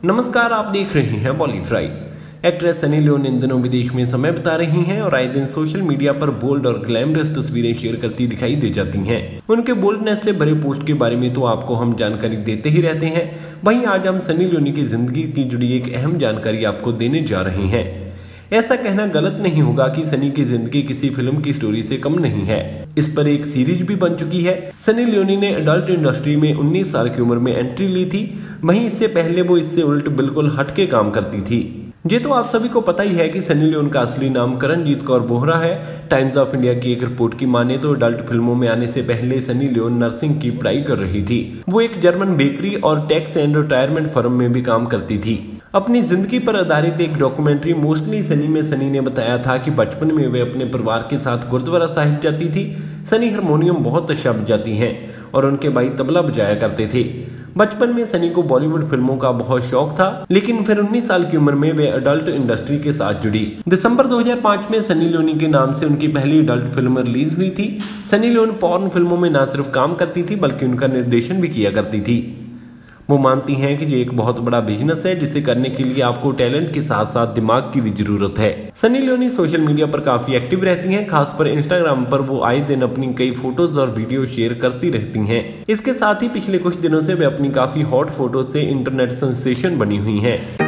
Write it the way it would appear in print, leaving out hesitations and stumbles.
नमस्कार, आप देख रहे हैं बॉलीफ्राई। एक्ट्रेस सनी लियोन इन दिनों विदेश में समय बिता रही हैं और आए दिन सोशल मीडिया पर बोल्ड और ग्लैमरस तस्वीरें शेयर करती दिखाई दे जाती हैं। उनके बोल्डनेस से भरे पोस्ट के बारे में तो आपको हम जानकारी देते ही रहते हैं। वहीं आज हम सनी लियोन की जिंदगी की जुड़ी एक अहम जानकारी आपको देने जा रहे हैं। ऐसा कहना गलत नहीं होगा कि सनी की जिंदगी किसी फिल्म की स्टोरी से कम नहीं है। इस पर एक सीरीज भी बन चुकी है। सनी लियोन ने अडल्ट इंडस्ट्री में 19 साल की उम्र में एंट्री ली थी। वहीं इससे पहले वो इससे उल्ट बिल्कुल हटके काम करती थी। ये तो आप सभी को पता ही है कि सनी लियोन का असली नाम करणजीत कौर बोहरा है। टाइम्स ऑफ इंडिया की एक रिपोर्ट की माने तो अडल्ट फिल्मों में आने से पहले सनी लियोन नर्सिंग की पढ़ाई कर रही थी। वो एक जर्मन बेकरी और टैक्स एंड रिटायरमेंट फर्म में भी काम करती थी। अपनी जिंदगी पर आधारित एक डॉक्यूमेंट्री मोस्टली सनी में सनी ने बताया था कि बचपन में वे अपने परिवार के साथ गुरुद्वारा साहिब जाती थी। सनी हारमोनियम बहुत अच्छा बजाती हैं और उनके भाई तबला बजाया करते थे। बचपन में सनी को बॉलीवुड फिल्मों का बहुत शौक था, लेकिन फिर 19 साल की उम्र में वे अडल्ट इंडस्ट्री के साथ जुड़ी। दिसंबर 2005 में सनी लियोनी के नाम से उनकी पहली अडल्ट फिल्म रिलीज हुई थी। सनी लियोन पॉर्न फिल्मों में न सिर्फ काम करती थी बल्कि उनका निर्देशन भी किया करती थी। वो मानती हैं कि ये एक बहुत बड़ा बिजनेस है जिसे करने के लिए आपको टैलेंट के साथ साथ दिमाग की भी जरूरत है। सनी लियोनी सोशल मीडिया पर काफी एक्टिव रहती हैं। खासकर इंस्टाग्राम पर वो आए दिन अपनी कई फोटोज और वीडियो शेयर करती रहती हैं। इसके साथ ही पिछले कुछ दिनों से वे अपनी काफी हॉट फोटो से इंटरनेट सेंसेशन बनी हुई हैं।